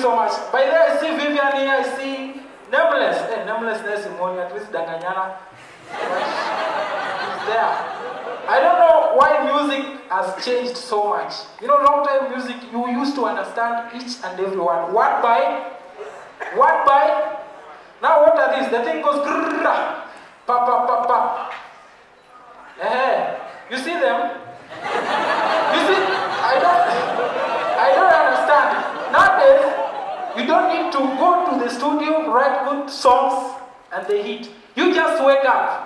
so much. By the way, I see Vivian here, I see Nameless. Hey, Namelessness in morning, at least Danganyana. It's there. I don't know why music has changed so much. You know, long time music, you used to understand each and every one. Word by. Now what are these? The thing goes grrrr, pa pa pa pa. You see them? You see? I don't understand. Nowadays, you don't need to go to the studio, write good songs, and they hit. You just wake up.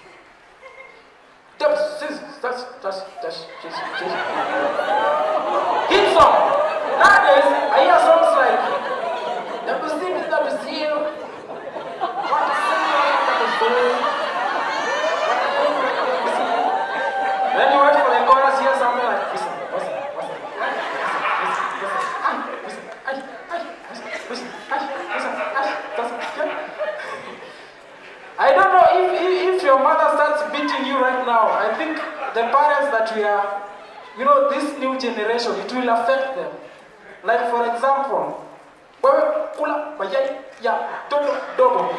Hit song. Nowadays, I hear songs like then you wait for the chorus, hear something like listen. I don't know if your mother starts beating you right now. I think the parents that we are, you know, this new generation, it will affect them. Like for example, kula mayai ya toto dogo.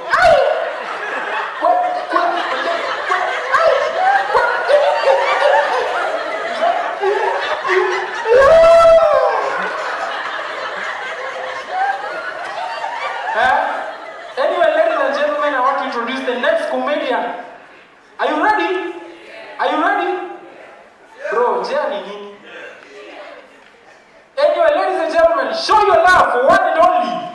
Anyway, ladies and gentlemen, I want to introduce the next comedian. Are you ready? Are you ready? Bro, Jenny. Anyway, ladies and gentlemen, show your love for one and only